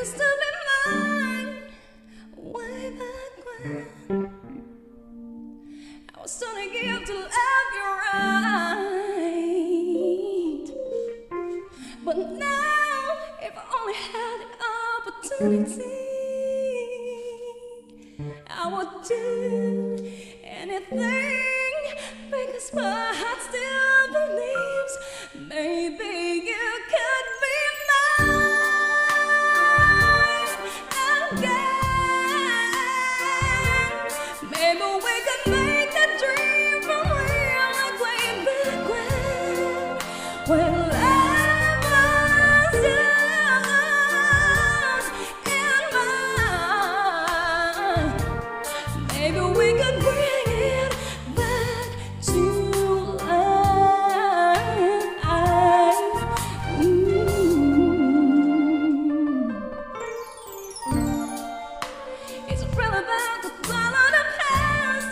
used to be mine way back when I was starting to give to love you right. But now, if I only had the opportunity, I would do anything because my heart still believes maybe you could be mine again. Maybe we could make that dream for real like way back when love was yours and mine. Maybe we could bring it back to life. It's really about to follow the past.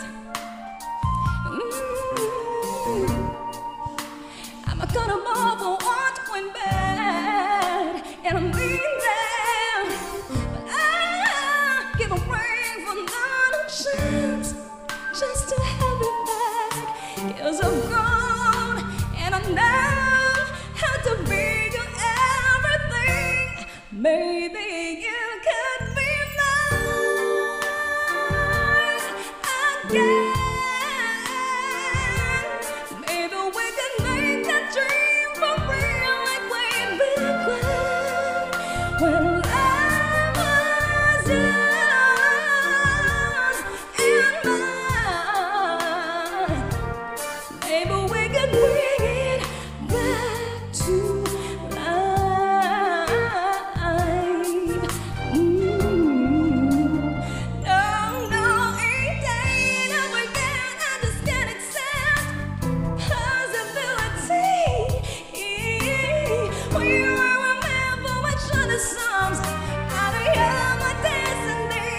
I'm gonna move for what went bad, and I mean that. But I give a ring for not a chance, just to have it back. 'Cause I'm grown and I know how to be your everything. Maybe you could be mine again. Maybe we could make that dream for real like way back when love was yours and mine. Maybe we could bring it back to life. No, no, ain't that we can, I just can't accept possibility. When you remember which of the songs out of my destiny.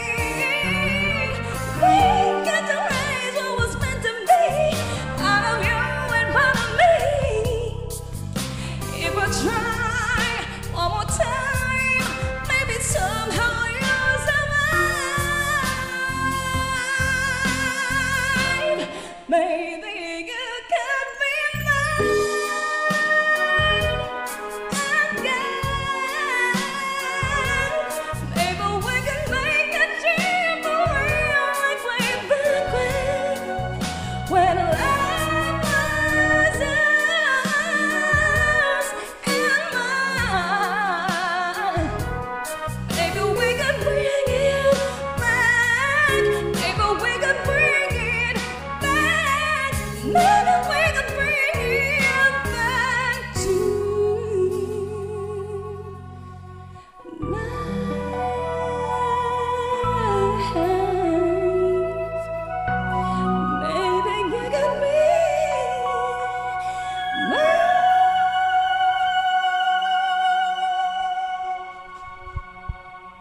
We get to raise what was meant to be out of you and part of me. If I try one more time, maybe somehow you'll survive. Maybe you could be mine again. Maybe we can make a dream for real like way back when love was yours and mine. Maybe we could bring it back. Maybe we could bring it back. Maybe we could bring it back to life. Maybe you could be mine.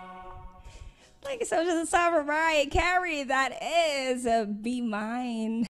Thank you so much for the song from Mariah Carey. That is Be Mine.